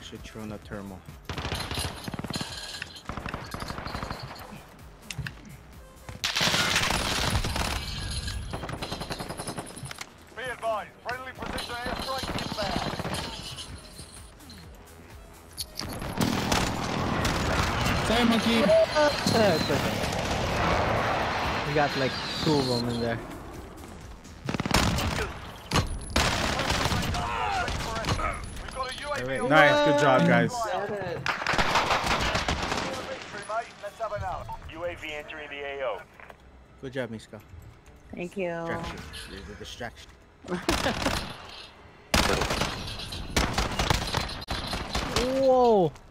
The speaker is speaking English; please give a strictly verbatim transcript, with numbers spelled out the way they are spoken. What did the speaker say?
should throw in a thermal. Be advised, friendly precision airstrike inbound. Sorry, monkey. We got like two of them in there. Nice, good job, guys. U A V entering the A O. Good job, Miska. Thank you. Distraction. There's a distraction. Whoa!